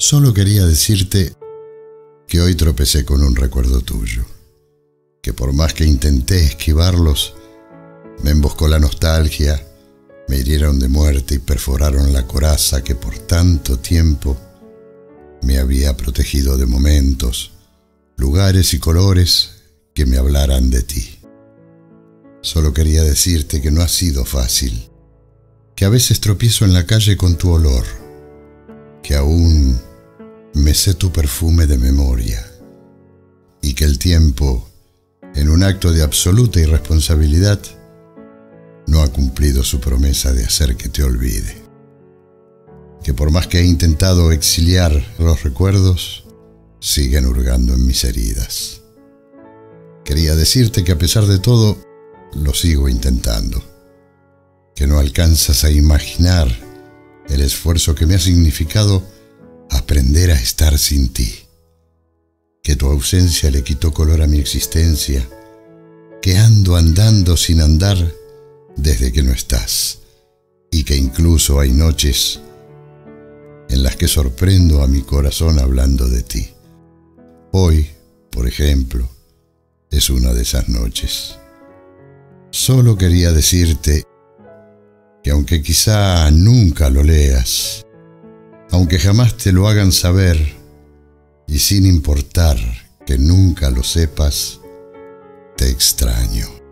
Solo quería decirte que hoy tropecé con un recuerdo tuyo, que por más que intenté esquivarlos, me emboscó la nostalgia, me hirieron de muerte y perforaron la coraza que por tanto tiempo me había protegido de momentos, lugares y colores que me hablaran de ti. Solo quería decirte que no ha sido fácil, que a veces tropiezo en la calle con tu olor, que aún me sé tu perfume de memoria, y que el tiempo, en un acto de absoluta irresponsabilidad, no ha cumplido su promesa de hacer que te olvide. Que por más que he intentado exiliar los recuerdos, siguen hurgando en mis heridas. Quería decirte que a pesar de todo, lo sigo intentando, que no alcanzas a imaginar el esfuerzo que me ha significado aprender a estar sin ti, que tu ausencia le quitó color a mi existencia, que ando andando sin andar desde que no estás, y que incluso hay noches en las que sorprendo a mi corazón hablando de ti. Hoy, por ejemplo, es una de esas noches. Solo quería decirte que aunque quizá nunca lo leas, aunque jamás te lo hagan saber, y sin importar que nunca lo sepas, te extraño.